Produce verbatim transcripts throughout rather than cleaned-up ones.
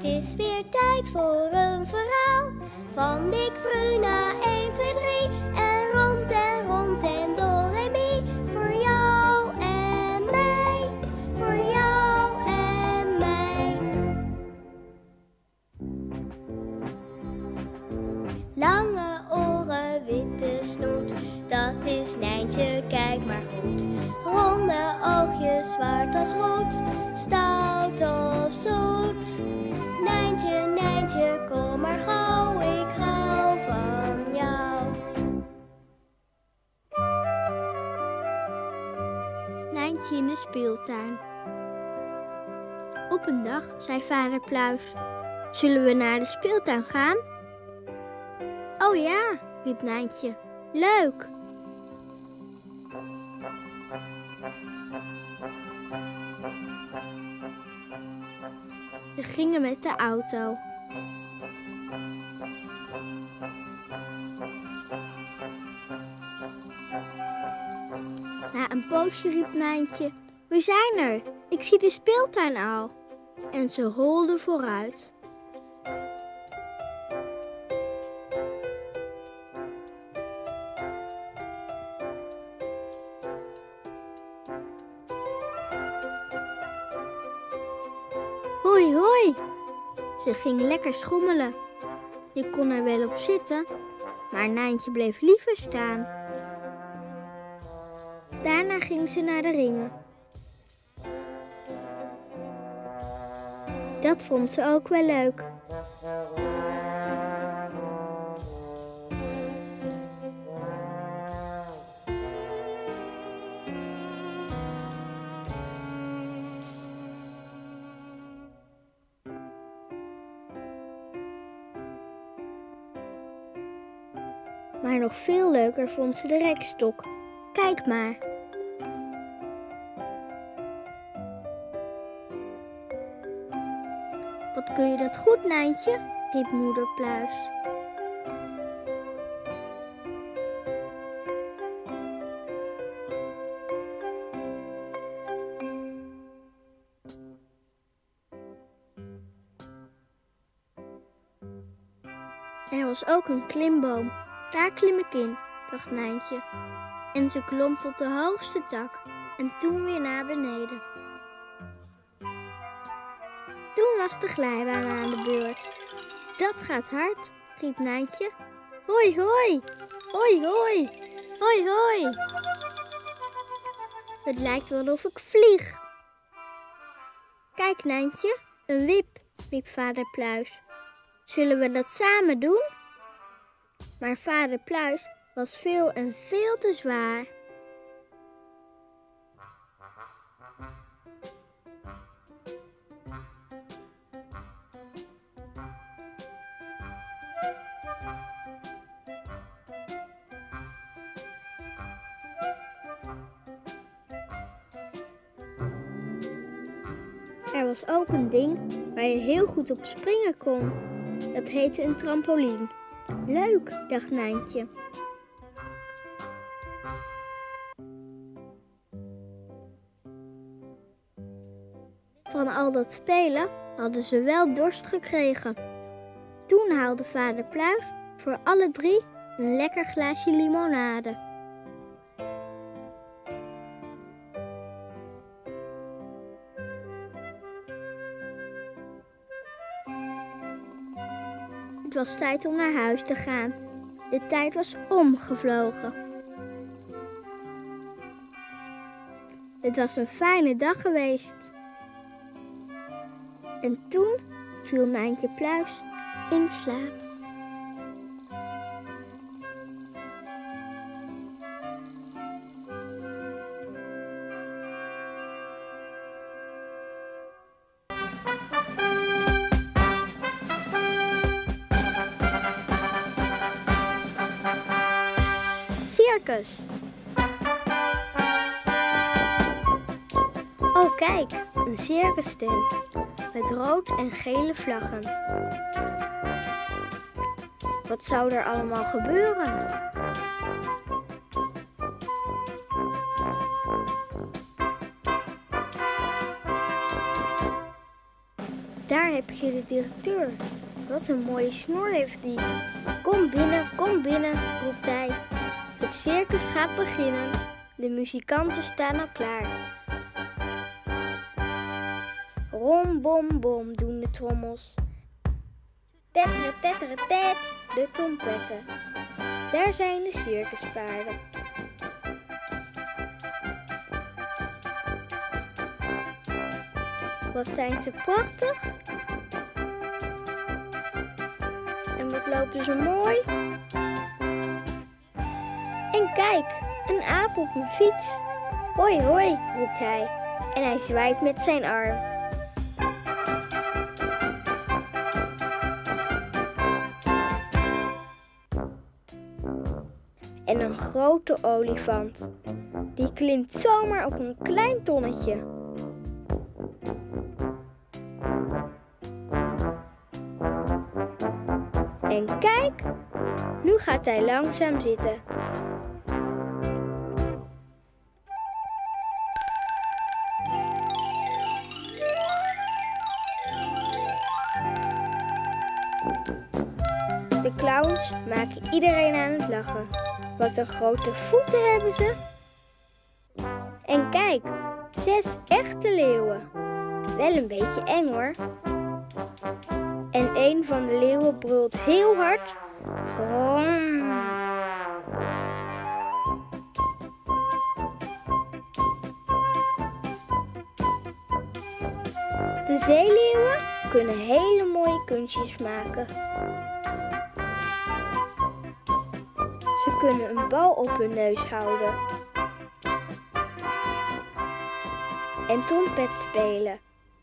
Het is weer tijd voor een verhaal van Dick Bruna, één, twee, drie. En rond en rond en do, re, mi. Voor jou en mij, voor jou en mij. Lange oren, witte snoet, dat is Nijntje, kijk maar goed. Ronde oogjes, zwart als roet, stout of zoet. Nijntje, Nijntje, kom maar gauw, ik hou van jou. Nijntje in de speeltuin. Op een dag zei vader Pluis: zullen we naar de speeltuin gaan? Oh ja, riep Nijntje. Leuk! Ze gingen met de auto. Na een poosje riep Nijntje: we zijn er, ik zie de speeltuin al. En ze holde vooruit. Hoi, hoi! Ze ging lekker schommelen. Je kon er wel op zitten, maar Nijntje bleef liever staan. Daarna ging ze naar de ringen. Dat vond ze ook wel leuk. Maar nog veel leuker vond ze de rekstok. Kijk maar. Wat kun je dat goed, Nijntje? Riep moeder Pluis. Er was ook een klimboom. Daar klim ik in, dacht Nijntje. En ze klom tot de hoogste tak en toen weer naar beneden. Toen was de glijbaan aan de beurt. Dat gaat hard, riep Nijntje. Hoi, hoi, hoi, hoi, hoi, hoi. Het lijkt wel of ik vlieg. Kijk, Nijntje, een wip, riep vader Pluis. Zullen we dat samen doen? Maar vader Pluis was veel en veel te zwaar. Er was ook een ding waar je heel goed op springen kon. Dat heette een trampoline. Leuk, dacht Nijntje. Van al dat spelen hadden ze wel dorst gekregen. Toen haalde vader Pluis voor alle drie een lekker glaasje limonade. Het was tijd om naar huis te gaan. De tijd was omgevlogen. Het was een fijne dag geweest. En toen viel Nijntje Pluis in slaap. Circus. Oh kijk, een circus tent met rood en gele vlaggen. Wat zou er allemaal gebeuren? Daar heb je de directeur. Wat een mooie snor heeft die. Kom binnen, kom binnen, roept hij. Het circus gaat beginnen. De muzikanten staan al klaar. Rom, bom, bom doen de trommels. Tetteren, tetteren, tet, de trompetten. Daar zijn de circuspaarden. Wat zijn ze prachtig. En wat lopen ze mooi. En kijk, een aap op een fiets. Hoi, hoi, roept hij. En hij zwaait met zijn arm. En een grote olifant. Die klimt zomaar op een klein tonnetje. En kijk, nu gaat hij langzaam zitten. De clowns maken iedereen aan het lachen. Wat een grote voeten hebben ze. En kijk, zes echte leeuwen. Wel een beetje eng hoor. En een van de leeuwen brult heel hard. Grom. De zeeleeuwen kunnen hele mooie kunstjes maken. Ze kunnen een bal op hun neus houden. En trompet spelen.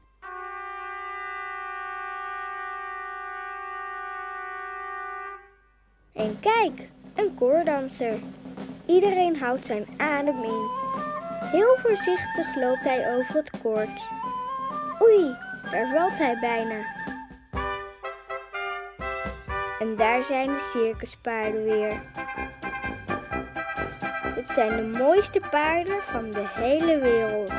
En kijk, een koordanser. Iedereen houdt zijn adem in. Heel voorzichtig loopt hij over het koord. Oei, daar valt hij bijna. En daar zijn de circuspaarden weer. Het zijn de mooiste paarden van de hele wereld.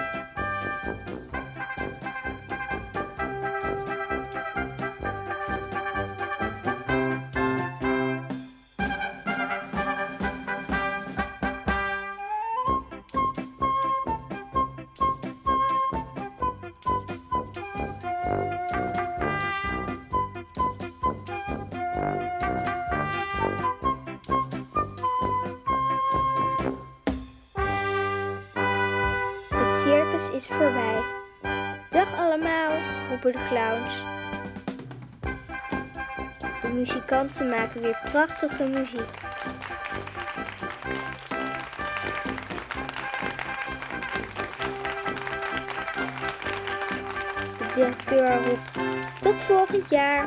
Het circus is voorbij. Dag allemaal, roepen de clowns. De muzikanten maken weer prachtige muziek. De directeur roept, tot volgend jaar.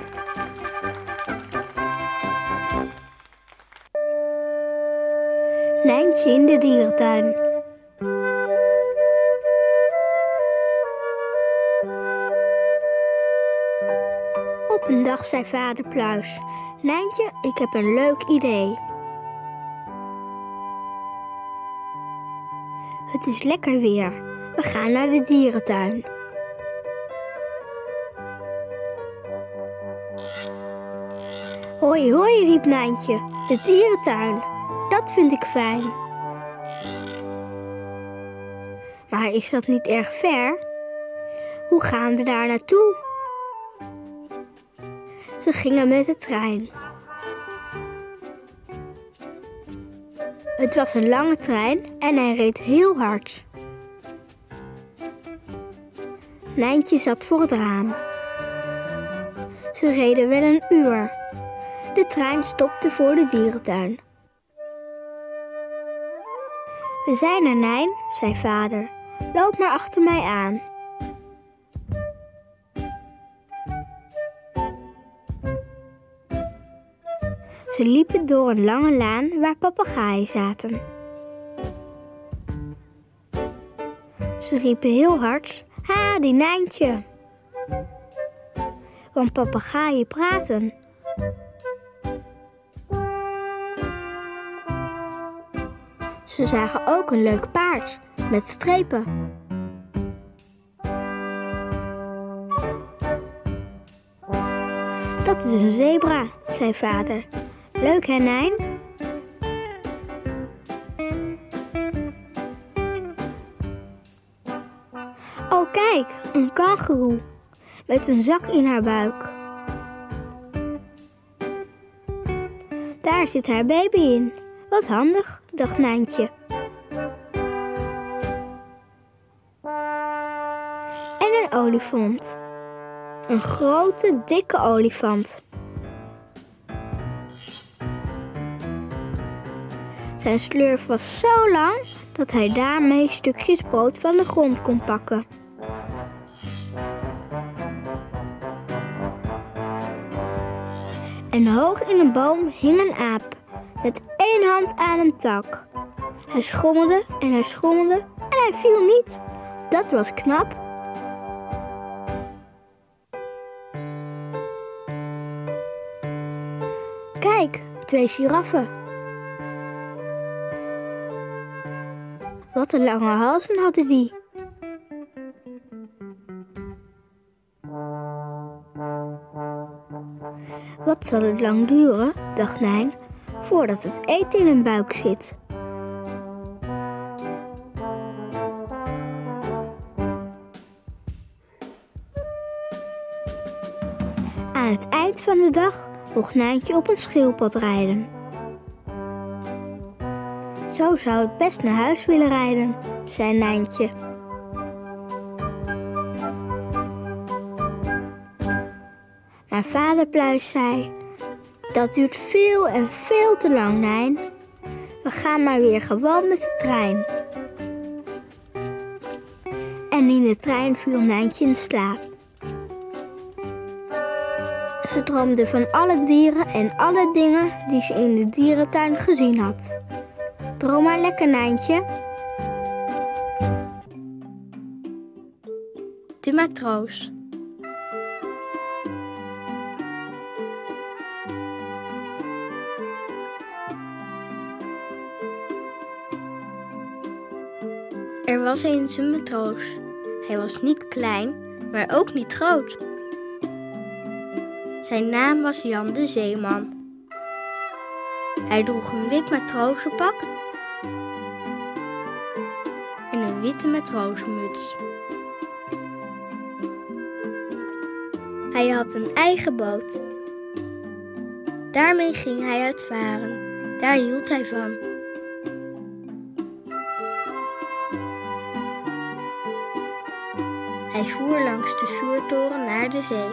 Nijntje in de dierentuin. Op een dag zei vader Pluis, Nijntje, ik heb een leuk idee. Het is lekker weer. We gaan naar de dierentuin. Hoi, hoi, riep Nijntje. De dierentuin. Dat vind ik fijn. Maar is dat niet erg ver? Hoe gaan we daar naartoe? Ze gingen met de trein. Het was een lange trein en hij reed heel hard. Nijntje zat voor het raam. Ze reden wel een uur. De trein stopte voor de dierentuin. We zijn er, Nijn, zei vader. Loop maar achter mij aan. Ze liepen door een lange laan waar papegaaien zaten. Ze riepen heel hard, ha, die Nijntje. Want papegaaien praten. Ze zagen ook een leuk paard met strepen. Dat is een zebra, zei vader. Leuk hè, Nijn? Oh kijk, een kangoeroe met een zak in haar buik. Daar zit haar baby in. Wat handig, dacht Nijntje. En een olifant. Een grote, dikke olifant. Zijn slurf was zo lang dat hij daarmee stukjes brood van de grond kon pakken. En hoog in een boom hing een aap met één hand aan een tak. Hij schommelde en hij schommelde en hij viel niet. Dat was knap. Kijk, twee giraffen. Wat een lange halzen hadden die. Wat zal het lang duren, dacht Nijn, voordat het eten in hun buik zit. Aan het eind van de dag mocht Nijntje op een schildpad rijden. Zo zou ik best naar huis willen rijden, zei Nijntje. Maar vader Pluis zei, dat duurt veel en veel te lang, Nijn. We gaan maar weer gewoon met de trein. En in de trein viel Nijntje in slaap. Ze droomde van alle dieren en alle dingen die ze in de dierentuin gezien had. Droom maar lekker, Nijntje. De matroos. Er was eens een matroos. Hij was niet klein, maar ook niet groot. Zijn naam was Jan de Zeeman. Hij droeg een wit matrozenpak en een witte matrozenmuts. Hij had een eigen boot. Daarmee ging hij uitvaren. Daar hield hij van. Hij voer langs de vuurtoren naar de zee.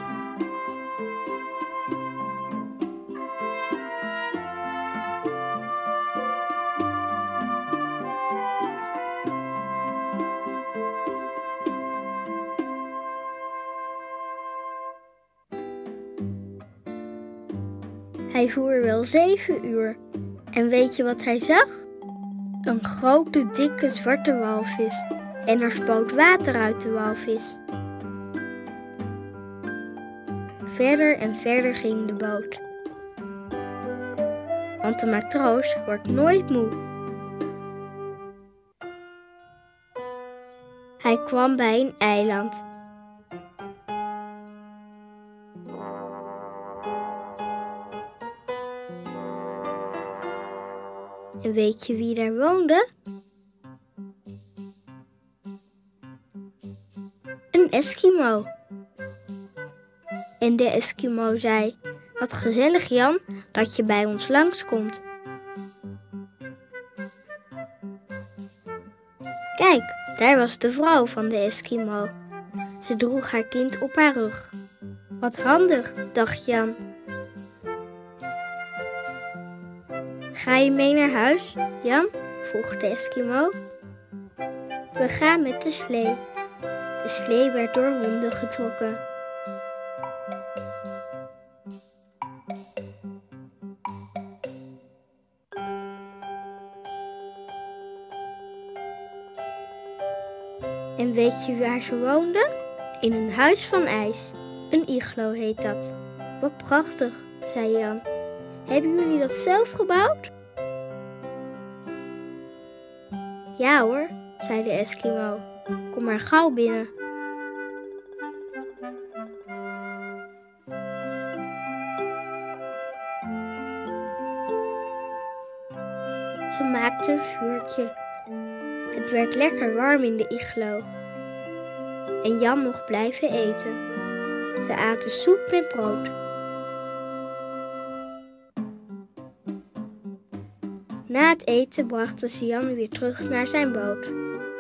Hij voer wel zeven uur. En weet je wat hij zag? Een grote, dikke, zwarte walvis. En er spoot water uit de walvis. Verder en verder ging de boot. Want de matroos wordt nooit moe. Hij kwam bij een eiland. En weet je wie daar woonde? Een Eskimo. En de Eskimo zei, wat gezellig Jan, dat je bij ons langskomt. Kijk, daar was de vrouw van de Eskimo. Ze droeg haar kind op haar rug. Wat handig, dacht Jan. Ga je mee naar huis, Jan? vroeg de Eskimo. We gaan met de slee. De slee werd door honden getrokken. En weet je waar ze woonden? In een huis van ijs. Een iglo heet dat. Wat prachtig, zei Jan. Hebben jullie dat zelf gebouwd? Ja hoor, zei de Eskimo. Kom maar gauw binnen. Ze maakten een vuurtje. Het werd lekker warm in de iglo. En Jan mocht blijven eten. Ze aten soep met brood. Na het eten brachten ze Jan weer terug naar zijn boot.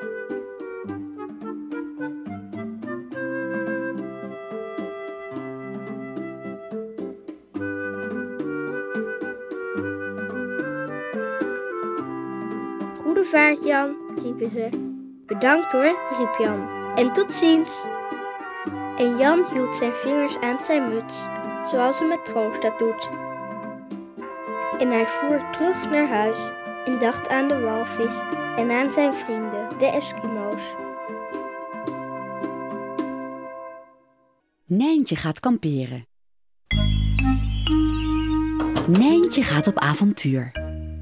Goede vaart, Jan, riepen ze. Bedankt hoor, riep Jan. En tot ziens. En Jan hield zijn vingers aan zijn muts, zoals een matroos dat doet. En hij voer terug naar huis en dacht aan de walvis en aan zijn vrienden, de Eskimo's. Nijntje gaat kamperen. Nijntje gaat op avontuur.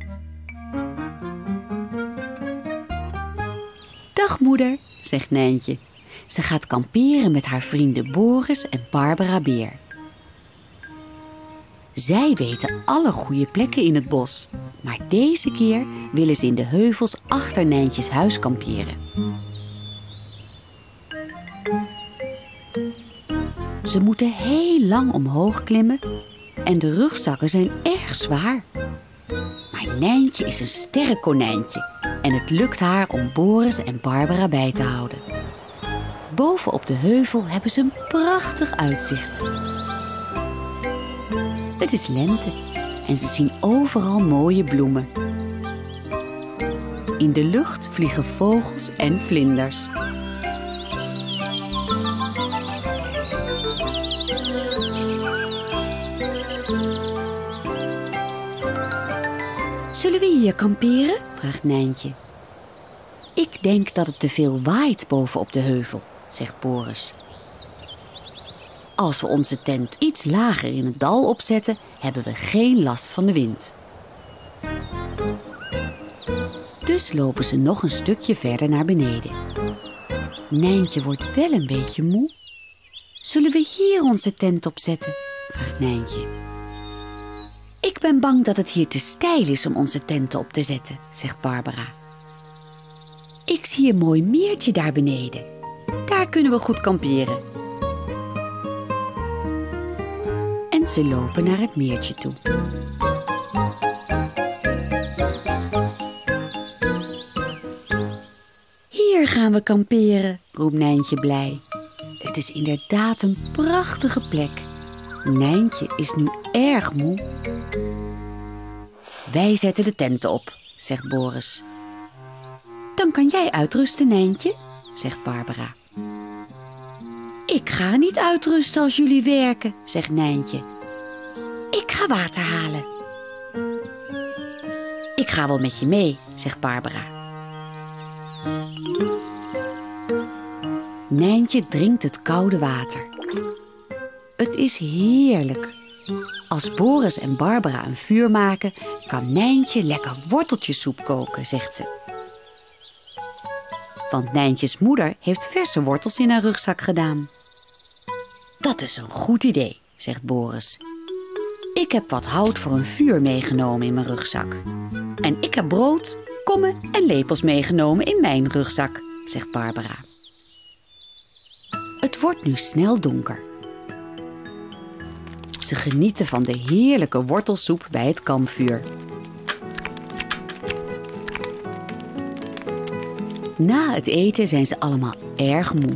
Dag moeder, zegt Nijntje. Ze gaat kamperen met haar vrienden Boris en Barbara Beer. Zij weten alle goede plekken in het bos. Maar deze keer willen ze in de heuvels achter Nijntjes huis kamperen. Ze moeten heel lang omhoog klimmen en de rugzakken zijn erg zwaar. Maar Nijntje is een sterk konijntje en het lukt haar om Boris en Barbara bij te houden. Boven op de heuvel hebben ze een prachtig uitzicht. Het is lente en ze zien overal mooie bloemen. In de lucht vliegen vogels en vlinders. Zullen we hier kamperen? Vraagt Nijntje. Ik denk dat het te veel waait boven op de heuvel, zegt Boris. Als we onze tent iets lager in het dal opzetten, hebben we geen last van de wind. Dus lopen ze nog een stukje verder naar beneden. Nijntje wordt wel een beetje moe. Zullen we hier onze tent opzetten? Vraagt Nijntje. Ik ben bang dat het hier te steil is om onze tenten op te zetten, zegt Barbara. Ik zie een mooi meertje daar beneden. Daar kunnen we goed kamperen. En ze lopen naar het meertje toe. Hier gaan we kamperen, roept Nijntje blij. Het is inderdaad een prachtige plek. Nijntje is nu erg moe. Wij zetten de tenten op, zegt Boris. Dan kan jij uitrusten, Nijntje, zegt Barbara. Ik ga niet uitrusten als jullie werken, zegt Nijntje. Ik ga water halen. Ik ga wel met je mee, zegt Barbara. Nijntje drinkt het koude water. Het is heerlijk. Als Boris en Barbara een vuur maken, kan Nijntje lekker worteltjessoep koken, zegt ze. Want Nijntjes moeder heeft verse wortels in haar rugzak gedaan. Dat is een goed idee, zegt Boris. Ik heb wat hout voor een vuur meegenomen in mijn rugzak. En ik heb brood, kommen en lepels meegenomen in mijn rugzak, zegt Barbara. Het wordt nu snel donker. Ze genieten van de heerlijke wortelsoep bij het kampvuur. Na het eten zijn ze allemaal erg moe.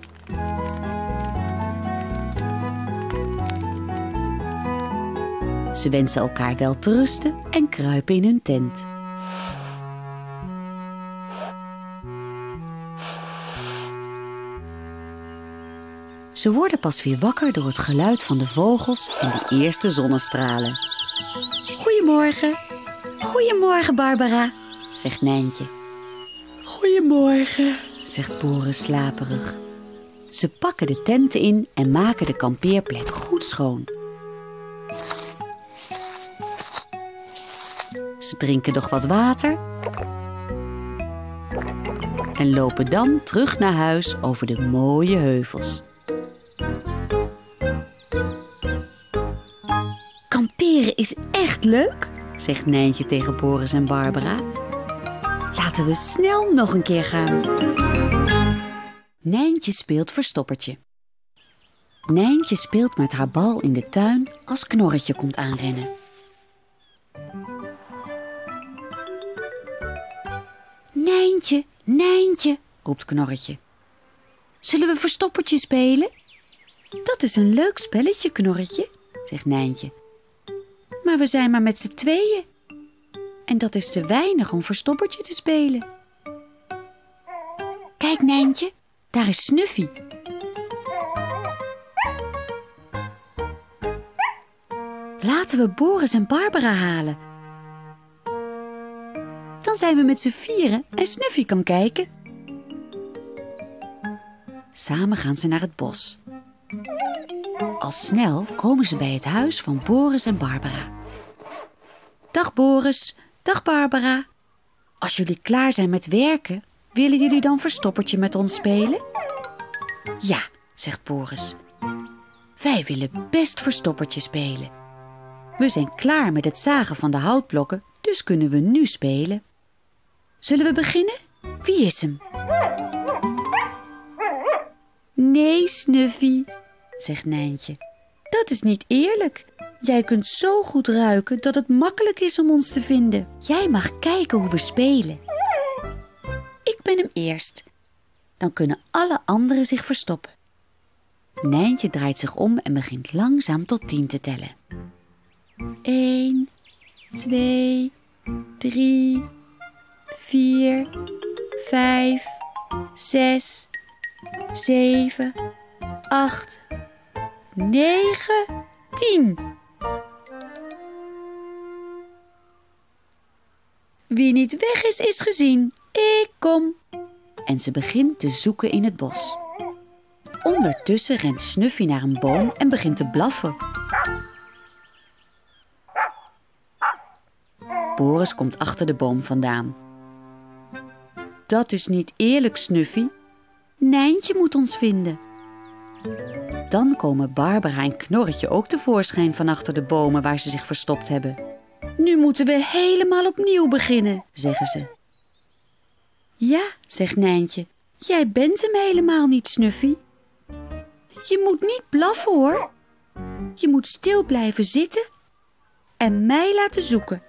Ze wensen elkaar wel te rusten en kruipen in hun tent. Ze worden pas weer wakker door het geluid van de vogels en de eerste zonnestralen. Goedemorgen. Goedemorgen, Barbara, zegt Nijntje. Goedemorgen, zegt Boris slaperig. Ze pakken de tenten in en maken de kampeerplek goed schoon. Ze drinken nog wat water en lopen dan terug naar huis over de mooie heuvels. Kamperen is echt leuk, zegt Nijntje tegen Boris en Barbara. Laten we snel nog een keer gaan. Nijntje speelt verstoppertje. Nijntje speelt met haar bal in de tuin als Knorretje komt aanrennen. Nijntje, Nijntje, roept Knorretje. Zullen we verstoppertje spelen? Dat is een leuk spelletje, Knorretje, zegt Nijntje. Maar we zijn maar met z'n tweeën. En dat is te weinig om verstoppertje te spelen. Kijk, Nijntje, daar is Snuffy. Laten we Boris en Barbara halen. Dan zijn we met z'n vieren en Snuffy kan kijken. Samen gaan ze naar het bos. Al snel komen ze bij het huis van Boris en Barbara. Dag Boris, dag Barbara. Als jullie klaar zijn met werken, willen jullie dan verstoppertje met ons spelen? Ja, zegt Boris. Wij willen best verstoppertje spelen. We zijn klaar met het zagen van de houtblokken, dus kunnen we nu spelen. Zullen we beginnen? Wie is hem? Nee, Snuffy, zegt Nijntje. Dat is niet eerlijk. Jij kunt zo goed ruiken dat het makkelijk is om ons te vinden. Jij mag kijken hoe we spelen. Ik ben hem eerst. Dan kunnen alle anderen zich verstoppen. Nijntje draait zich om en begint langzaam tot tien te tellen. Eén, twee, drie, vier, vijf, zes, zeven, acht, negen, tien. Wie niet weg is, is gezien. Ik kom. En ze begint te zoeken in het bos. Ondertussen rent Snuffy naar een boom en begint te blaffen. Boris komt achter de boom vandaan. Dat is niet eerlijk, Snuffy. Nijntje moet ons vinden. Dan komen Barbara en Knorretje ook tevoorschijn van achter de bomen waar ze zich verstopt hebben. Nu moeten we helemaal opnieuw beginnen, zeggen ze. Ja, zegt Nijntje, jij bent hem helemaal niet, Snuffy. Je moet niet blaffen, hoor. Je moet stil blijven zitten en mij laten zoeken.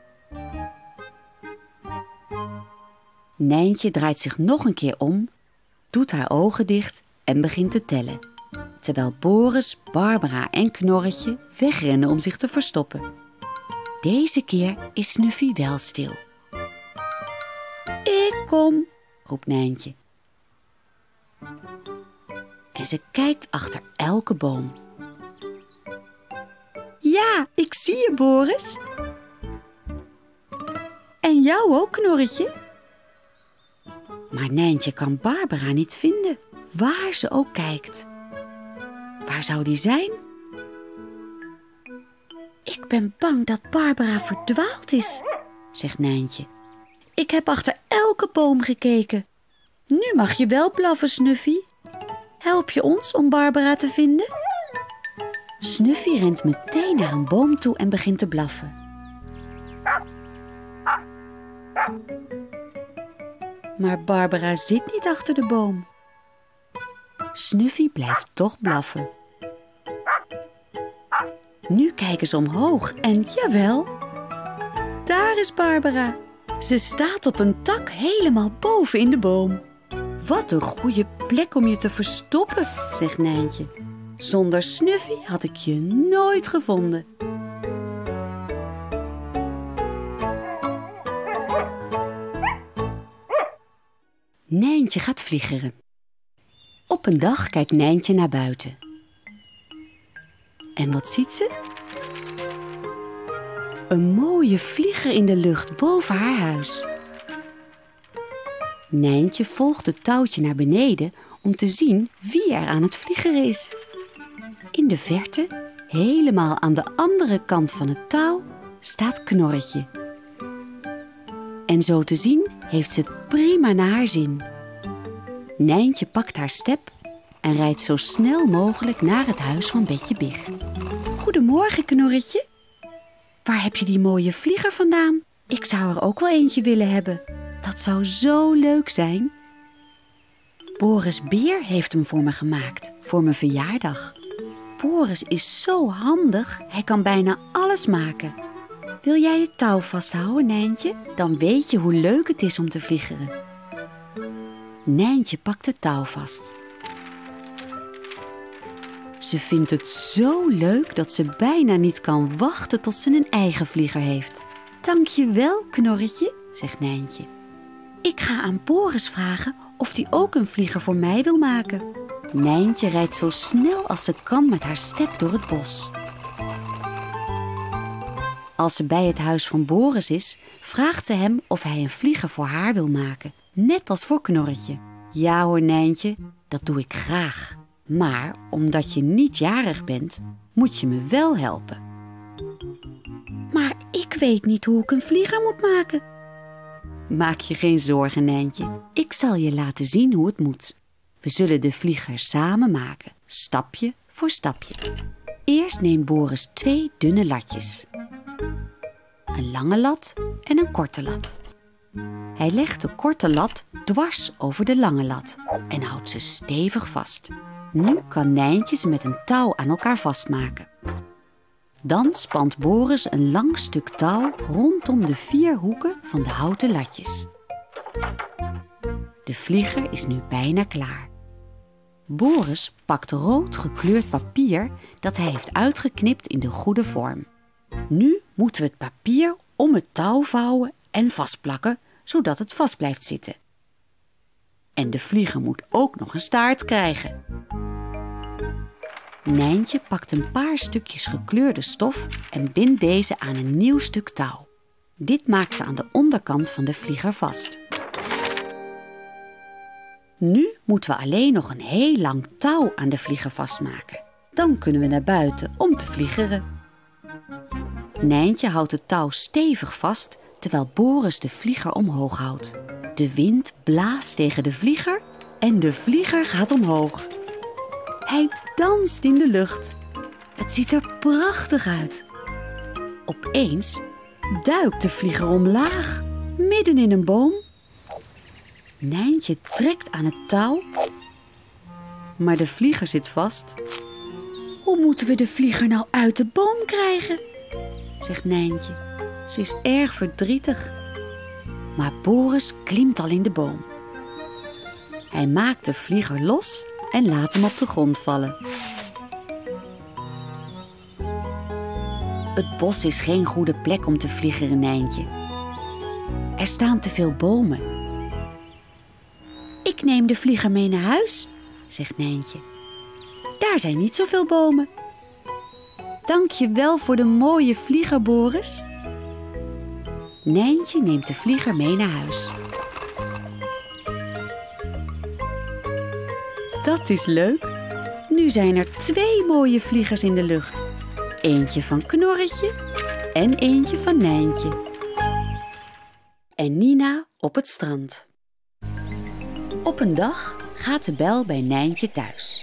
Nijntje draait zich nog een keer om, doet haar ogen dicht en begint te tellen. Terwijl Boris, Barbara en Knorretje wegrennen om zich te verstoppen. Deze keer is Snuffy wel stil. Ik kom, roept Nijntje. En ze kijkt achter elke boom. Ja, ik zie je, Boris. En jou ook, Knorretje. Maar Nijntje kan Barbara niet vinden, waar ze ook kijkt. Waar zou die zijn? Ik ben bang dat Barbara verdwaald is, zegt Nijntje. Ik heb achter elke boom gekeken. Nu mag je wel blaffen, Snuffy. Help je ons om Barbara te vinden? Snuffy rent meteen naar een boom toe en begint te blaffen. Maar Barbara zit niet achter de boom. Snuffy blijft toch blaffen. Nu kijken ze omhoog en jawel, daar is Barbara. Ze staat op een tak helemaal boven in de boom. Wat een goede plek om je te verstoppen, zegt Nijntje. Zonder Snuffy had ik je nooit gevonden. Nijntje gaat vliegeren. Op een dag kijkt Nijntje naar buiten. En wat ziet ze? Een mooie vlieger in de lucht boven haar huis. Nijntje volgt het touwtje naar beneden om te zien wie er aan het vliegeren is. In de verte, helemaal aan de andere kant van het touw, staat Knorretje. En zo te zien heeft ze het prima naar haar zin. Nijntje pakt haar step en rijdt zo snel mogelijk naar het huis van Betje Big. Goedemorgen, Knorretje. waar heb je die mooie vlieger vandaan? Ik zou er ook wel eentje willen hebben. Dat zou zo leuk zijn. Boris Beer heeft hem voor me gemaakt, voor mijn verjaardag. Boris is zo handig, hij kan bijna alles maken. Wil jij het touw vasthouden, Nijntje? Dan weet je hoe leuk het is om te vliegeren. Nijntje pakt het touw vast. Ze vindt het zo leuk dat ze bijna niet kan wachten tot ze een eigen vlieger heeft. Dank je wel, Knorretje, zegt Nijntje. Ik ga aan Boris vragen of hij ook een vlieger voor mij wil maken. Nijntje rijdt zo snel als ze kan met haar step door het bos. Als ze bij het huis van Boris is, vraagt ze hem of hij een vlieger voor haar wil maken. Net als voor Knorretje. Ja hoor, Nijntje, dat doe ik graag. Maar omdat je niet jarig bent, moet je me wel helpen. Maar ik weet niet hoe ik een vlieger moet maken. Maak je geen zorgen, Nijntje. Ik zal je laten zien hoe het moet. We zullen de vlieger samen maken, stapje voor stapje. Eerst neemt Boris twee dunne latjes. Een lange lat en een korte lat. Hij legt de korte lat dwars over de lange lat en houdt ze stevig vast. Nu kan Nijntje ze met een touw aan elkaar vastmaken. Dan spant Boris een lang stuk touw rondom de vier hoeken van de houten latjes. De vlieger is nu bijna klaar. Boris pakt rood gekleurd papier dat hij heeft uitgeknipt in de goede vorm. Nu moeten we het papier om het touw vouwen en vastplakken, zodat het vast blijft zitten. En de vlieger moet ook nog een staart krijgen. Nijntje pakt een paar stukjes gekleurde stof en bindt deze aan een nieuw stuk touw. Dit maakt ze aan de onderkant van de vlieger vast. Nu moeten we alleen nog een heel lang touw aan de vlieger vastmaken. Dan kunnen we naar buiten om te vliegeren. Nijntje houdt het touw stevig vast terwijl Boris de vlieger omhoog houdt. De wind blaast tegen de vlieger en de vlieger gaat omhoog. Hij danst in de lucht. Het ziet er prachtig uit. Opeens duikt de vlieger omlaag, midden in een boom. Nijntje trekt aan het touw, maar de vlieger zit vast. Hoe moeten we de vlieger nou uit de boom krijgen? Zegt Nijntje. Ze is erg verdrietig. Maar Boris klimt al in de boom. Hij maakt de vlieger los en laat hem op de grond vallen. Het bos is geen goede plek om te vliegeren, Nijntje. Er staan te veel bomen. Ik neem de vlieger mee naar huis, zegt Nijntje. Daar zijn niet zoveel bomen. Dank je wel voor de mooie vlieger, Boris. Nijntje neemt de vlieger mee naar huis. Dat is leuk. Nu zijn er twee mooie vliegers in de lucht. Eentje van Knorretje en eentje van Nijntje. En Nina op het strand. Op een dag gaat de bel bij Nijntje thuis.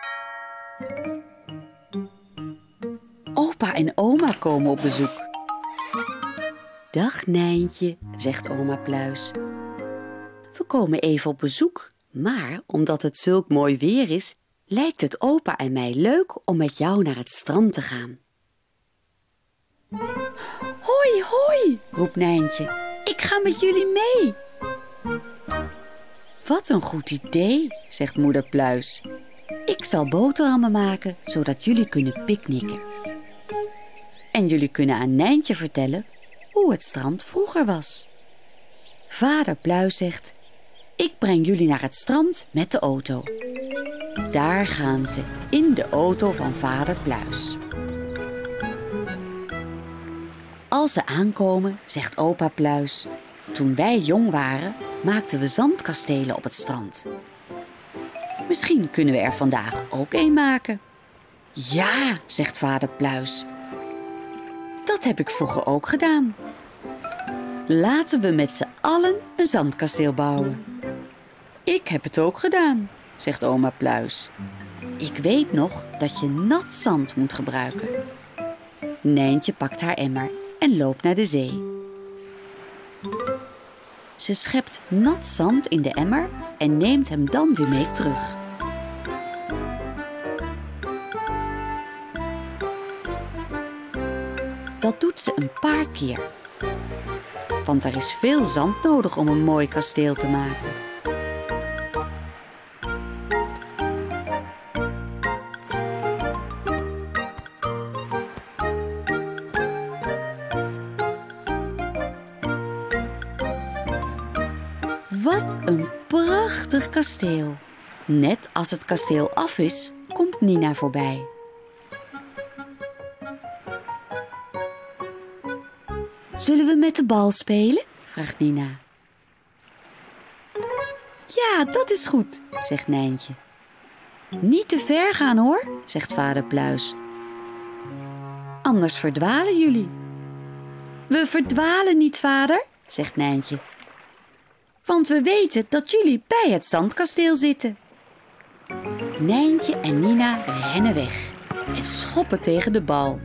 Opa en oma komen op bezoek. Dag Nijntje, zegt oma Pluis. We komen even op bezoek, maar omdat het zulk mooi weer is, lijkt het opa en mij leuk om met jou naar het strand te gaan. Hoi, hoi, roept Nijntje. Ik ga met jullie mee. Wat een goed idee, zegt moeder Pluis. Ik zal boterhammen maken, zodat jullie kunnen picknicken. En jullie kunnen aan Nijntje vertellen hoe het strand vroeger was. Vader Pluis zegt: ik breng jullie naar het strand met de auto. Daar gaan ze, in de auto van vader Pluis. Als ze aankomen, zegt opa Pluis: toen wij jong waren, maakten we zandkastelen op het strand. Misschien kunnen we er vandaag ook een maken. Ja, zegt vader Pluis. Dat heb ik vroeger ook gedaan. Laten we met z'n allen een zandkasteel bouwen. Ik heb het ook gedaan, zegt oma Pluis. Ik weet nog dat je nat zand moet gebruiken. Nijntje pakt haar emmer en loopt naar de zee. Ze schept nat zand in de emmer en neemt hem dan weer mee terug. Dat doet ze een paar keer. Want er is veel zand nodig om een mooi kasteel te maken. Wat een prachtig kasteel! Net als het kasteel af is, komt Nina voorbij. Zullen we met de bal spelen? Vraagt Nina. Ja, dat is goed, zegt Nijntje. Niet te ver gaan hoor, zegt vader Pluis. Anders verdwalen jullie. We verdwalen niet, vader, zegt Nijntje. Want we weten dat jullie bij het zandkasteel zitten. Nijntje en Nina rennen weg en schoppen tegen de bal.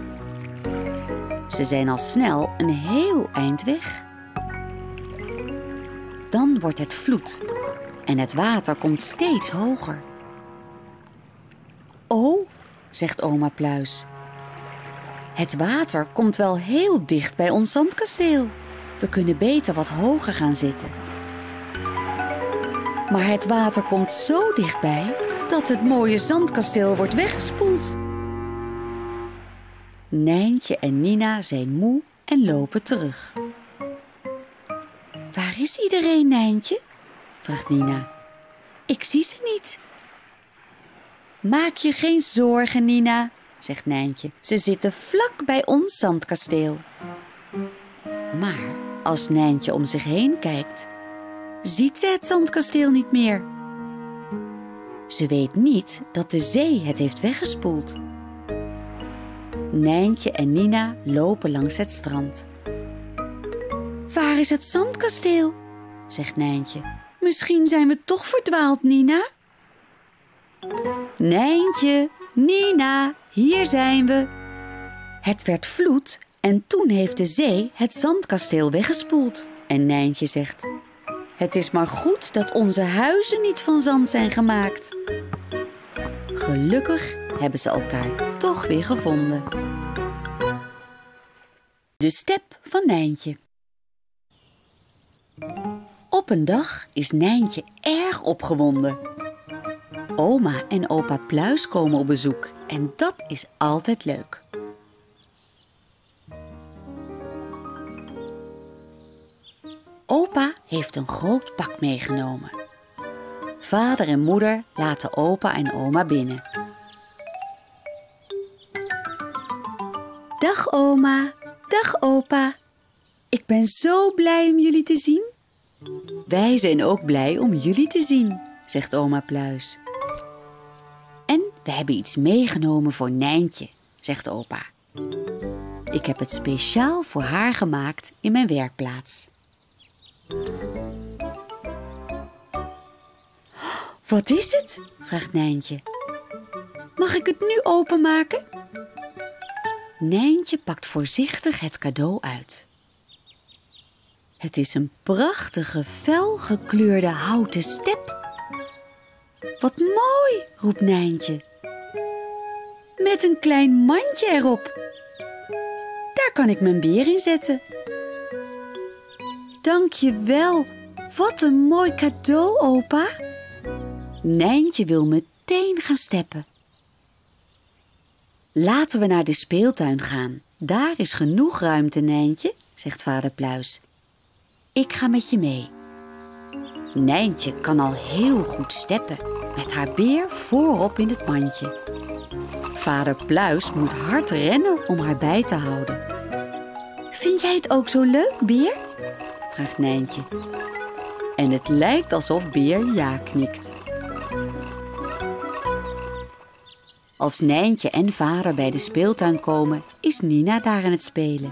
Ze zijn al snel een heel eind weg. Dan wordt het vloed en het water komt steeds hoger. Oh, zegt oma Pluis. Het water komt wel heel dicht bij ons zandkasteel. We kunnen beter wat hoger gaan zitten. Maar het water komt zo dichtbij dat het mooie zandkasteel wordt weggespoeld. Nijntje en Nina zijn moe en lopen terug. Waar is iedereen, Nijntje? Vraagt Nina. Ik zie ze niet. Maak je geen zorgen, Nina, zegt Nijntje. Ze zitten vlak bij ons zandkasteel. Maar als Nijntje om zich heen kijkt, ziet ze het zandkasteel niet meer. Ze weet niet dat de zee het heeft weggespoeld. Nijntje en Nina lopen langs het strand. Waar is het zandkasteel? Zegt Nijntje. Misschien zijn we toch verdwaald, Nina? Nijntje, Nina, hier zijn we. Het werd vloed en toen heeft de zee het zandkasteel weggespoeld. En Nijntje zegt: het is maar goed dat onze huizen niet van zand zijn gemaakt. Gelukkig hebben ze elkaar toch weer gevonden. De step van Nijntje. Op een dag is Nijntje erg opgewonden. Oma en opa Pluis komen op bezoek en dat is altijd leuk. Opa heeft een groot pak meegenomen. Vader en moeder laten opa en oma binnen. Dag oma, dag opa. Ik ben zo blij om jullie te zien. Wij zijn ook blij om jullie te zien, zegt oma Pluis. En we hebben iets meegenomen voor Nijntje, zegt opa. Ik heb het speciaal voor haar gemaakt in mijn werkplaats. Wat is het? Vraagt Nijntje. Mag ik het nu openmaken? Nijntje pakt voorzichtig het cadeau uit. Het is een prachtige, felgekleurde houten step. Wat mooi, roept Nijntje. Met een klein mandje erop. Daar kan ik mijn beer in zetten. Dank je wel. Wat een mooi cadeau, opa. Nijntje wil meteen gaan steppen. Laten we naar de speeltuin gaan. Daar is genoeg ruimte, Nijntje, zegt vader Pluis. Ik ga met je mee. Nijntje kan al heel goed steppen, met haar beer voorop in het mandje. Vader Pluis moet hard rennen om haar bij te houden. Vind jij het ook zo leuk, beer? Vraagt Nijntje. En het lijkt alsof beer ja knikt. Als Nijntje en vader bij de speeltuin komen, is Nina daar aan het spelen.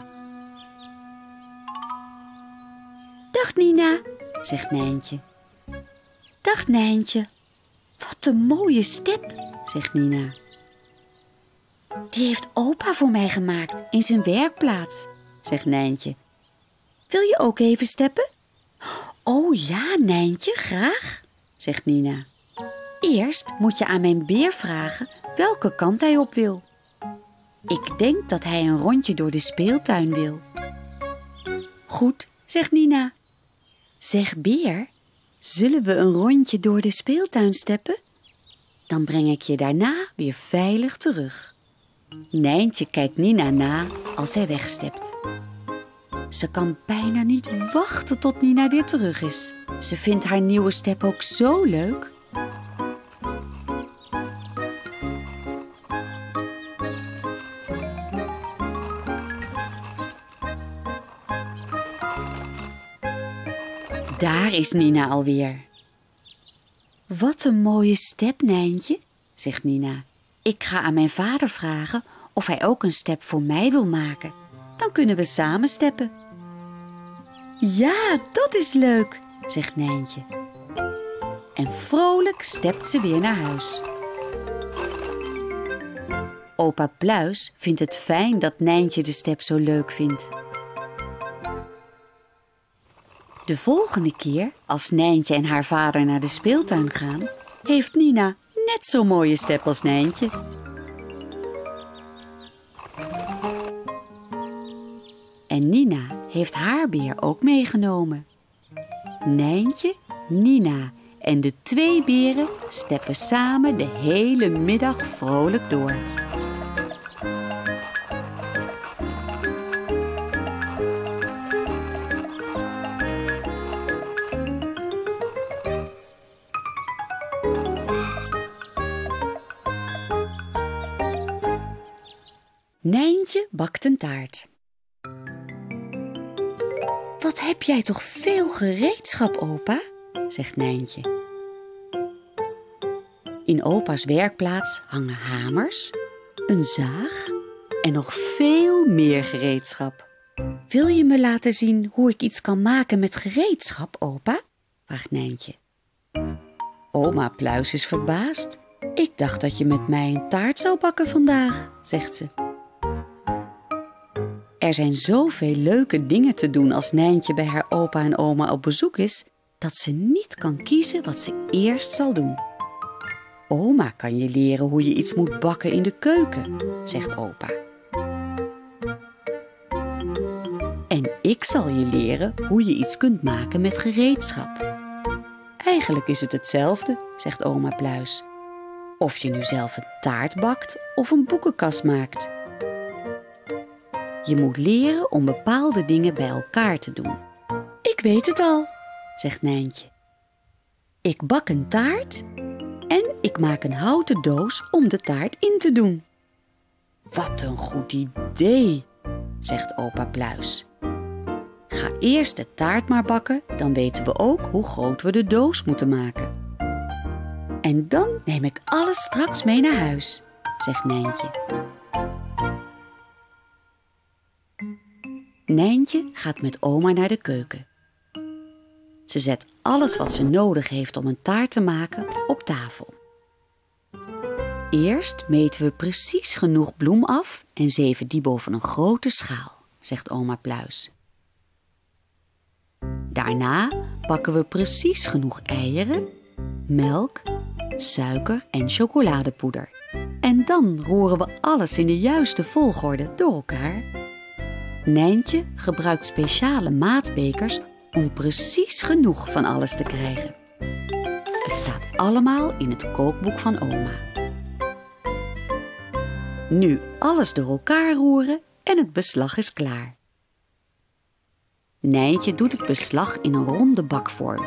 Dag Nina, zegt Nijntje. Dag Nijntje. Wat een mooie step, zegt Nina. Die heeft opa voor mij gemaakt in zijn werkplaats. zegt Nijntje. Wil je ook even steppen? Oh ja, Nijntje, graag, zegt Nina. Eerst moet je aan mijn beer vragen welke kant hij op wil. Ik denk dat hij een rondje door de speeltuin wil. Goed, zegt Nina. Zeg beer, zullen we een rondje door de speeltuin steppen? Dan breng ik je daarna weer veilig terug. Nijntje kijkt Nina na als zij wegstept. Ze kan bijna niet wachten tot Nina weer terug is. Ze vindt haar nieuwe step ook zo leuk. Daar is Nina alweer. Wat een mooie step, Nijntje, zegt Nina. Ik ga aan mijn vader vragen of hij ook een step voor mij wil maken. Dan kunnen we samen steppen. Ja, dat is leuk, zegt Nijntje. En vrolijk stept ze weer naar huis. Opa Pluis vindt het fijn dat Nijntje de step zo leuk vindt. De volgende keer, als Nijntje en haar vader naar de speeltuin gaan, heeft Nina net zo'n mooie step als Nijntje. En Nina heeft haar beer ook meegenomen. Nijntje, Nina en de twee beren steppen samen de hele middag vrolijk door. Nijntje bakt een taart. Wat heb jij toch veel gereedschap, opa, zegt Nijntje. In opa's werkplaats hangen hamers, een zaag en nog veel meer gereedschap. Wil je me laten zien hoe ik iets kan maken met gereedschap, opa? Vraagt Nijntje. Oma Pluis is verbaasd. Ik dacht dat je met mij een taart zou bakken vandaag, zegt ze. Er zijn zoveel leuke dingen te doen als Nijntje bij haar opa en oma op bezoek is, dat ze niet kan kiezen wat ze eerst zal doen. Oma kan je leren hoe je iets moet bakken in de keuken, zegt opa. En ik zal je leren hoe je iets kunt maken met gereedschap. Eigenlijk is het hetzelfde, zegt oma Pluis. Of je nu zelf een taart bakt of een boekenkast maakt. Je moet leren om bepaalde dingen bij elkaar te doen. Ik weet het al, zegt Nijntje. Ik bak een taart en ik maak een houten doos om de taart in te doen. Wat een goed idee, zegt opa Pluis. Ga eerst de taart maar bakken, dan weten we ook hoe groot we de doos moeten maken. En dan neem ik alles straks mee naar huis, zegt Nijntje. Nijntje gaat met oma naar de keuken. Ze zet alles wat ze nodig heeft om een taart te maken op tafel. Eerst meten we precies genoeg bloem af en zeven die boven een grote schaal, zegt oma Pluis. Daarna bakken we precies genoeg eieren, melk, suiker en chocoladepoeder. En dan roeren we alles in de juiste volgorde door elkaar. Nijntje gebruikt speciale maatbekers om precies genoeg van alles te krijgen. Het staat allemaal in het kookboek van oma. Nu alles door elkaar roeren en het beslag is klaar. Nijntje doet het beslag in een ronde bakvorm.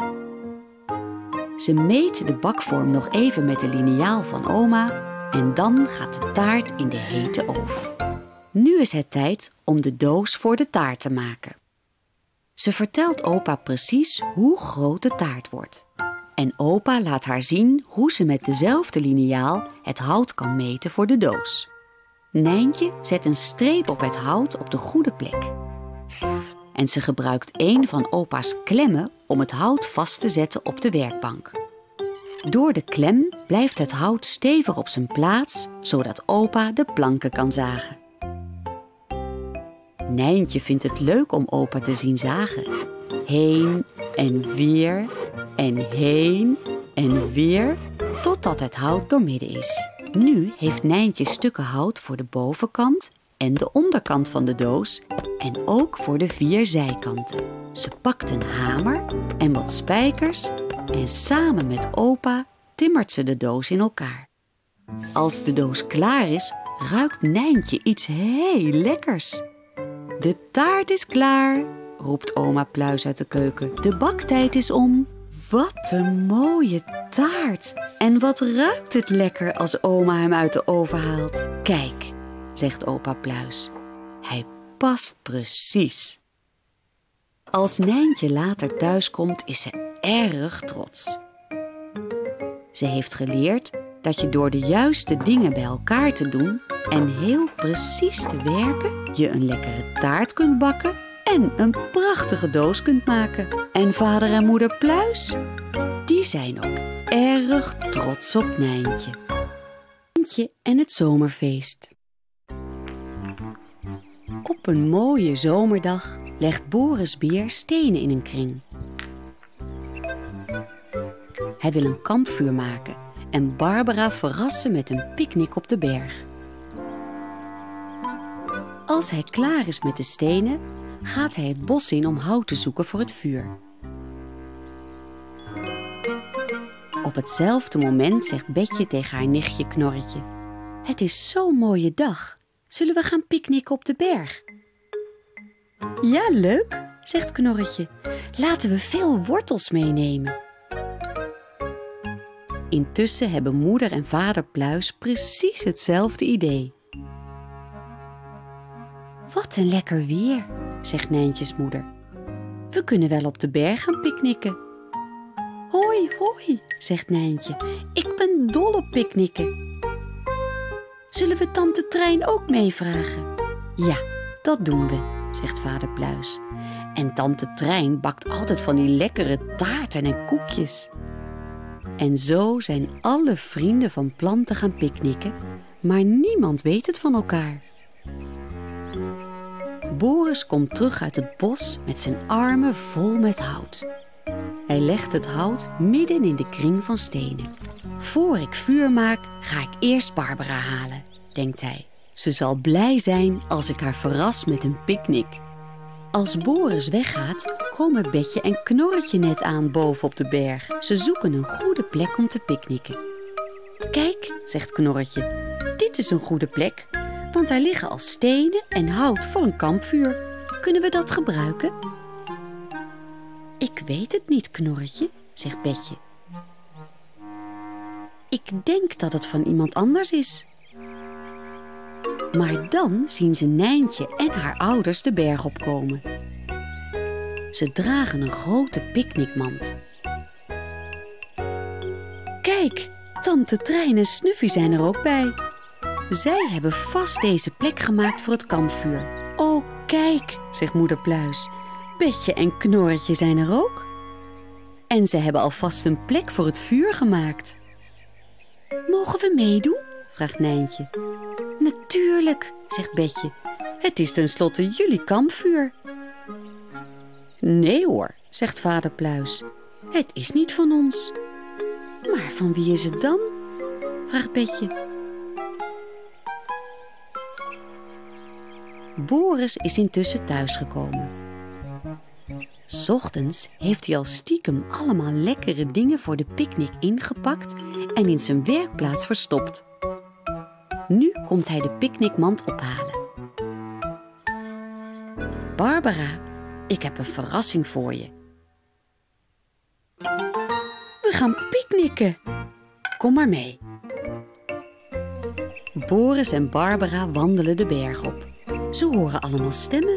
Ze meet de bakvorm nog even met de liniaal van oma en dan gaat de taart in de hete oven. Nu is het tijd om de doos voor de taart te maken. Ze vertelt opa precies hoe groot de taart wordt. En opa laat haar zien hoe ze met dezelfde liniaal het hout kan meten voor de doos. Nijntje zet een streep op het hout op de goede plek. En ze gebruikt een van opa's klemmen om het hout vast te zetten op de werkbank. Door de klem blijft het hout stevig op zijn plaats, zodat opa de planken kan zagen. Nijntje vindt het leuk om opa te zien zagen. Heen en weer en heen en weer, totdat het hout doormidden is. Nu heeft Nijntje stukken hout voor de bovenkant en de onderkant van de doos en ook voor de vier zijkanten. Ze pakt een hamer en wat spijkers en samen met opa timmert ze de doos in elkaar. Als de doos klaar is, ruikt Nijntje iets heel lekkers. De taart is klaar, roept oma Pluis uit de keuken. De baktijd is om. Wat een mooie taart! En wat ruikt het lekker als oma hem uit de oven haalt. Kijk, zegt opa Pluis. Hij past precies. Als Nijntje later thuis komt, is ze erg trots. Ze heeft geleerd dat je door de juiste dingen bij elkaar te doen en heel precies te werken, je een lekkere taart kunt bakken en een prachtige doos kunt maken. En vader en moeder Pluis, die zijn ook erg trots op Nijntje. Nijntje en het zomerfeest. Op een mooie zomerdag legt Boris Beer stenen in een kring. Hij wil een kampvuur maken en Barbara verrassen met een picknick op de berg. Als hij klaar is met de stenen, gaat hij het bos in om hout te zoeken voor het vuur. Op hetzelfde moment zegt Betje tegen haar nichtje Knorretje: het is zo'n mooie dag. Zullen we gaan picknicken op de berg? Ja, leuk, zegt Knorretje. Laten we veel wortels meenemen. Intussen hebben moeder en vader Pluis precies hetzelfde idee. Wat een lekker weer, zegt Nijntjes moeder. We kunnen wel op de berg gaan picknicken. Hoi, hoi, zegt Nijntje. Ik ben dol op picknicken. Zullen we tante Trein ook meevragen? Ja, dat doen we, zegt vader Pluis. En tante Trein bakt altijd van die lekkere taarten en koekjes. En zo zijn alle vrienden van plan te gaan picknicken, maar niemand weet het van elkaar. Boris komt terug uit het bos met zijn armen vol met hout. Hij legt het hout midden in de kring van stenen. Voor ik vuur maak, ga ik eerst Barbara halen, denkt hij. Ze zal blij zijn als ik haar verras met een picknick. Als Boris weggaat, komen Betje en Knorretje net aan boven op de berg. Ze zoeken een goede plek om te picknicken. Kijk, zegt Knorretje, dit is een goede plek, want daar liggen al stenen en hout voor een kampvuur. Kunnen we dat gebruiken? Ik weet het niet, Knorretje, zegt Betje. Ik denk dat het van iemand anders is. Maar dan zien ze Nijntje en haar ouders de berg opkomen. Ze dragen een grote picknickmand. Kijk, tante Trein en Snuffy zijn er ook bij. Zij hebben vast deze plek gemaakt voor het kampvuur. Oh, kijk, zegt moeder Pluis. Betje en Knorretje zijn er ook. En ze hebben alvast een plek voor het vuur gemaakt. Mogen we meedoen? Vraagt Nijntje. Natuurlijk, zegt Betje. Het is tenslotte jullie kampvuur. Nee hoor, zegt vader Pluis. Het is niet van ons. Maar van wie is het dan? Vraagt Betje. Boris is intussen thuisgekomen. 's Ochtends heeft hij al stiekem allemaal lekkere dingen voor de picknick ingepakt en in zijn werkplaats verstopt. Nu komt hij de picknickmand ophalen. Barbara, ik heb een verrassing voor je. We gaan picknicken. Kom maar mee. Boris en Barbara wandelen de berg op. Ze horen allemaal stemmen.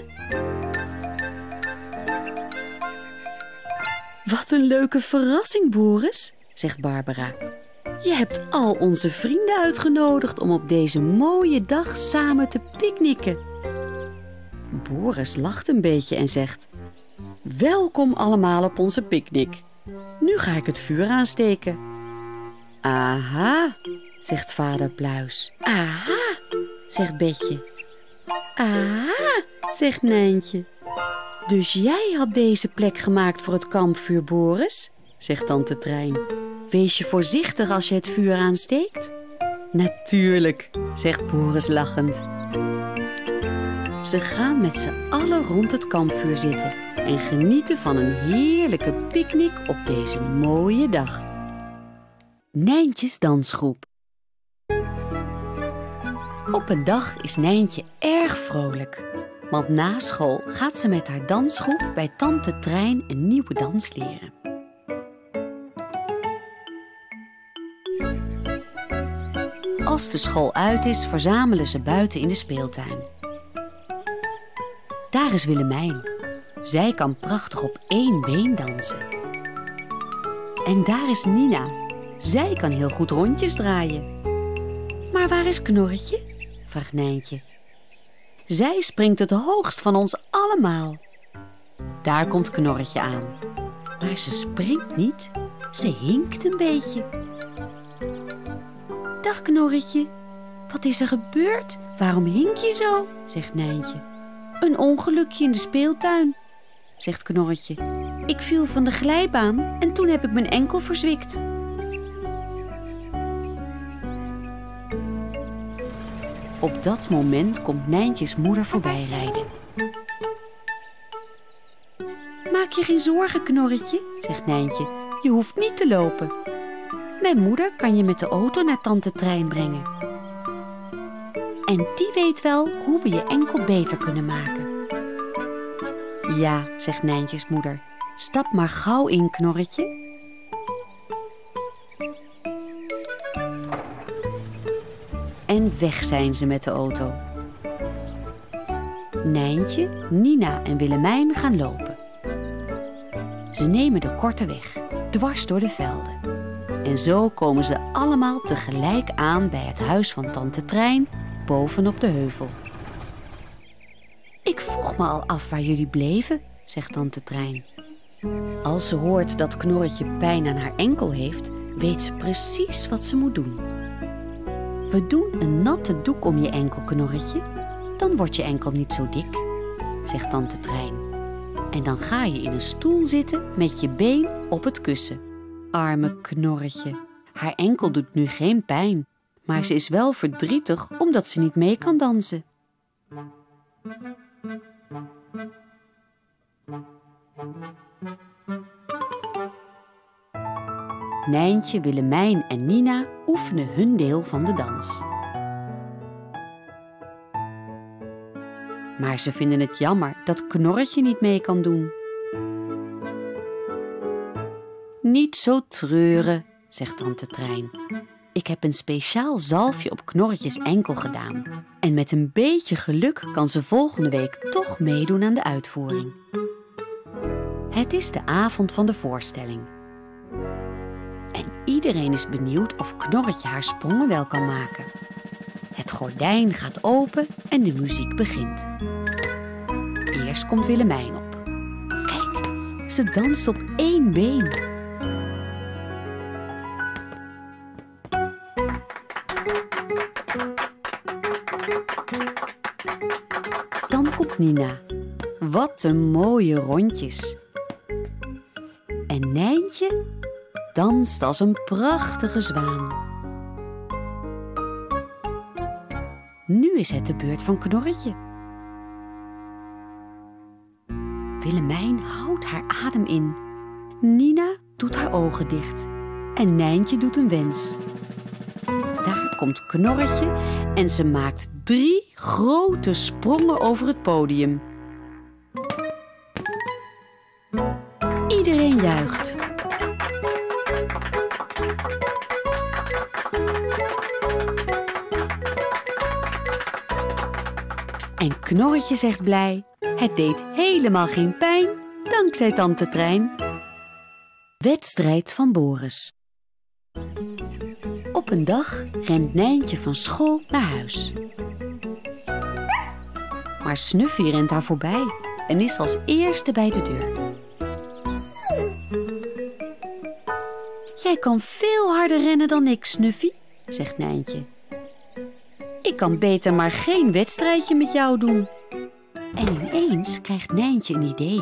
Wat een leuke verrassing, Boris, zegt Barbara. Je hebt al onze vrienden uitgenodigd om op deze mooie dag samen te picknicken. Boris lacht een beetje en zegt: welkom allemaal op onze picknick. Nu ga ik het vuur aansteken. Aha, zegt vader Pluis. Aha, zegt Betje. Aha, zegt Nijntje. Dus jij had deze plek gemaakt voor het kampvuur, Boris, zegt tante Trein. Wees je voorzichtig als je het vuur aansteekt. Natuurlijk, zegt Boris lachend. Ze gaan met z'n allen rond het kampvuur zitten en genieten van een heerlijke picknick op deze mooie dag. Nijntjes dansgroep. Op een dag is Nijntje erg vrolijk, want na school gaat ze met haar dansgroep bij tante Trein een nieuwe dans leren. Als de school uit is, verzamelen ze buiten in de speeltuin. Daar is Willemijn. Zij kan prachtig op één been dansen. En daar is Nina. Zij kan heel goed rondjes draaien. Maar waar is Knorretje? Vraagt Nijntje. Zij springt het hoogst van ons allemaal. Daar komt Knorretje aan. Maar ze springt niet. Ze hinkt een beetje. Dag Knorretje. Wat is er gebeurd? Waarom hink je zo? Zegt Nijntje. Een ongelukje in de speeltuin, zegt Knorretje. Ik viel van de glijbaan en toen heb ik mijn enkel verzwikt. Op dat moment komt Nijntjes moeder voorbij rijden. Maak je geen zorgen, Knorretje, zegt Nijntje. Je hoeft niet te lopen. Mijn moeder kan je met de auto naar tante Trein brengen. En die weet wel hoe we je enkel beter kunnen maken. Ja, zegt Nijntjes moeder. Stap maar gauw in, Knorretje. En weg zijn ze met de auto. Nijntje, Nina en Willemijn gaan lopen. Ze nemen de korte weg, dwars door de velden. En zo komen ze allemaal tegelijk aan bij het huis van tante Trein, bovenop de heuvel. Ik vroeg me al af waar jullie bleven, zegt tante Trein. Als ze hoort dat Knorretje pijn aan haar enkel heeft, weet ze precies wat ze moet doen. We doen een natte doek om je enkel, Knorretje. Dan wordt je enkel niet zo dik, zegt tante Trein. En dan ga je in een stoel zitten met je been op het kussen. Arme Knorretje. Haar enkel doet nu geen pijn, maar ze is wel verdrietig omdat ze niet mee kan dansen. Nijntje, Willemijn en Nina oefenen hun deel van de dans. Maar ze vinden het jammer dat Knorretje niet mee kan doen. Niet zo treuren, zegt tante Trein. Ik heb een speciaal zalfje op Knorretjes enkel gedaan. En met een beetje geluk kan ze volgende week toch meedoen aan de uitvoering. Het is de avond van de voorstelling. En iedereen is benieuwd of Knorretje haar sprongen wel kan maken. Het gordijn gaat open en de muziek begint. Eerst komt Willemijn op. Kijk, ze danst op één been. Dan komt Nina. Wat een mooie rondjes. En Nijntje danst als een prachtige zwaan. Nu is het de beurt van Knorretje. Willemijn houdt haar adem in. Nina doet haar ogen dicht. En Nijntje doet een wens. Daar komt Knorretje en ze maakt drie grote sprongen over het podium. Iedereen juicht. En Knorretje zegt blij, het deed helemaal geen pijn, dankzij tante Trein. Wedstrijd van Boris. Op een dag rent Nijntje van school naar huis. Maar Snuffy rent haar voorbij en is als eerste bij de deur. Jij kan veel harder rennen dan ik, Snuffy, zegt Nijntje. Ik kan beter maar geen wedstrijdje met jou doen. En ineens krijgt Nijntje een idee.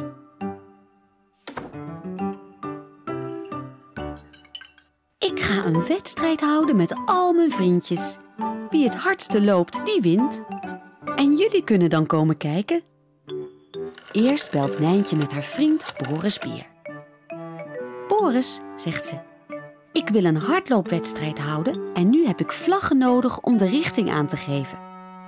Ik ga een wedstrijd houden met al mijn vriendjes. Wie het hardste loopt, die wint. En jullie kunnen dan komen kijken. Eerst belt Nijntje met haar vriend Boris Beer. Boris, zegt ze, ik wil een hardloopwedstrijd houden en nu heb ik vlaggen nodig om de richting aan te geven.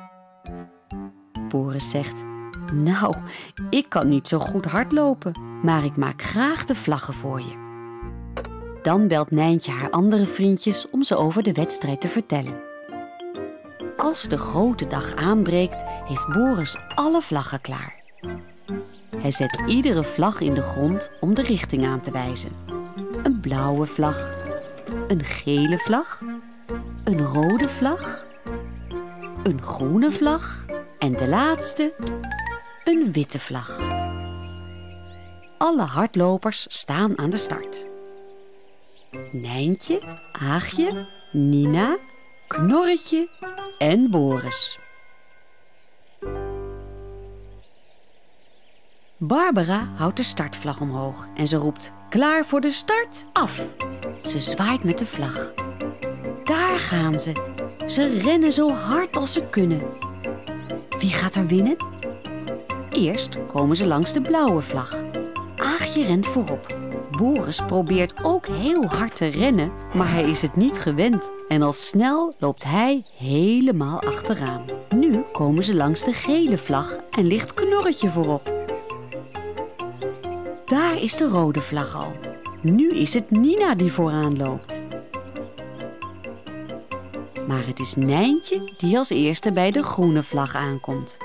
Boris zegt, nou, ik kan niet zo goed hardlopen, maar ik maak graag de vlaggen voor je. Dan belt Nijntje haar andere vriendjes om ze over de wedstrijd te vertellen. Als de grote dag aanbreekt, heeft Boris alle vlaggen klaar. Hij zet iedere vlag in de grond om de richting aan te wijzen. Een blauwe vlag, een gele vlag, een rode vlag, een groene vlag en de laatste, een witte vlag. Alle hardlopers staan aan de start. Nijntje, Aagje, Nina, Knorretje en Boris. Barbara houdt de startvlag omhoog en ze roept, klaar voor de start, af. Ze zwaait met de vlag. Daar gaan ze. Ze rennen zo hard als ze kunnen. Wie gaat er winnen? Eerst komen ze langs de blauwe vlag. Aagje rent voorop. Boris probeert ook heel hard te rennen, maar hij is het niet gewend. En al snel loopt hij helemaal achteraan. Nu komen ze langs de gele vlag en ligt Knorretje voorop. Daar is de rode vlag al. Nu is het Nina die vooraan loopt. Maar het is Nijntje die als eerste bij de groene vlag aankomt.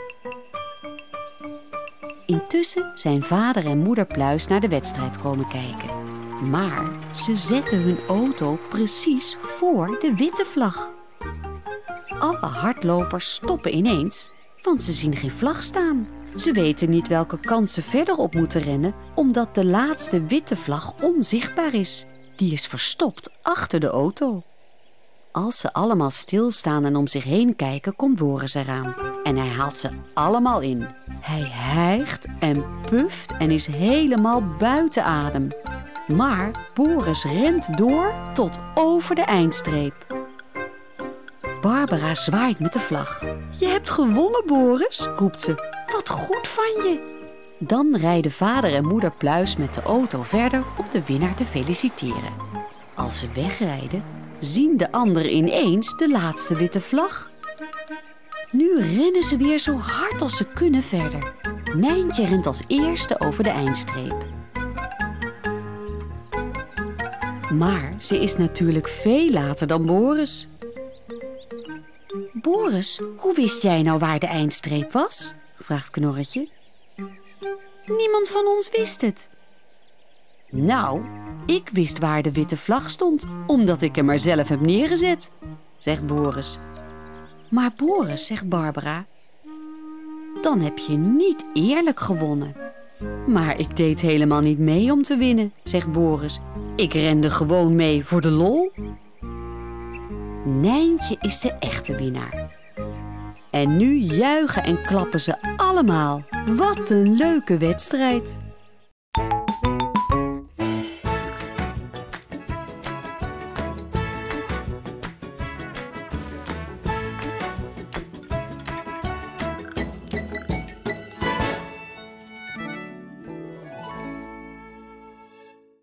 Intussen zijn vader en moeder Pluis naar de wedstrijd komen kijken. Maar ze zetten hun auto precies voor de witte vlag. Alle hardlopers stoppen ineens, want ze zien geen vlag staan. Ze weten niet welke kant ze verder op moeten rennen, omdat de laatste witte vlag onzichtbaar is. Die is verstopt achter de auto. Als ze allemaal stilstaan en om zich heen kijken, komt Boris eraan. En hij haalt ze allemaal in. Hij hijgt en puft en is helemaal buiten adem. Maar Boris rent door tot over de eindstreep. Barbara zwaait met de vlag. Je hebt gewonnen, Boris, roept ze. Wat goed van je. Dan rijden vader en moeder Pluis met de auto verder om de winnaar te feliciteren. Als ze wegrijden, zien de anderen ineens de laatste witte vlag. Nu rennen ze weer zo hard als ze kunnen verder. Nijntje rent als eerste over de eindstreep. Maar ze is natuurlijk veel later dan Boris. Boris, hoe wist jij nou waar de eindstreep was? Vraagt Knorretje. Niemand van ons wist het. Nou, ik wist waar de witte vlag stond, omdat ik hem er zelf heb neergezet, zegt Boris. Maar Boris, zegt Barbara, dan heb je niet eerlijk gewonnen. Maar ik deed helemaal niet mee om te winnen, zegt Boris. Ik rende gewoon mee voor de lol. Nijntje is de echte winnaar. En nu juichen en klappen ze allemaal. Wat een leuke wedstrijd!